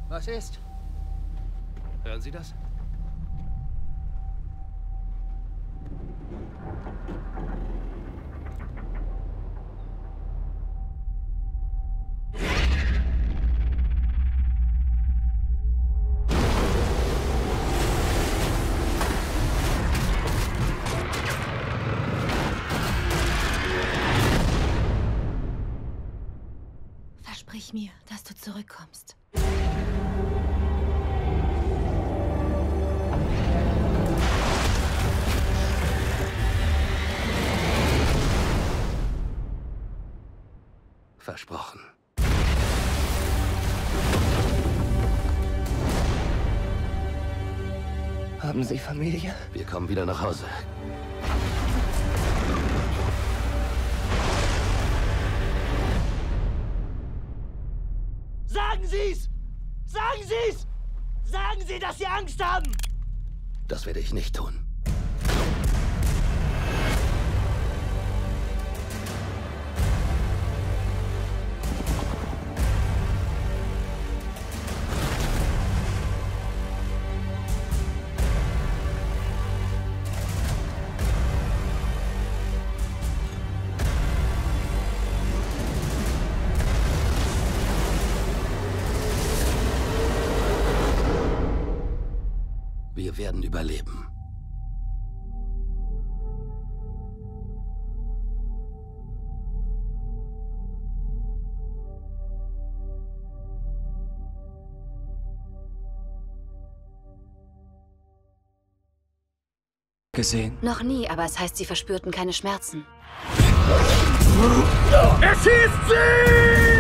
Was ist? Hören Sie das? Versprich mir, dass du zurückkommst. Versprochen. Haben Sie Familie? Wir kommen wieder nach Hause. Sagen Sie's! Sagen Sie's! Sagen Sie, dass Sie Angst haben! Das werde ich nicht tun. Wir werden überleben. Gesehen? Noch nie, aber es heißt, sie verspürten keine Schmerzen. Er schießt sie!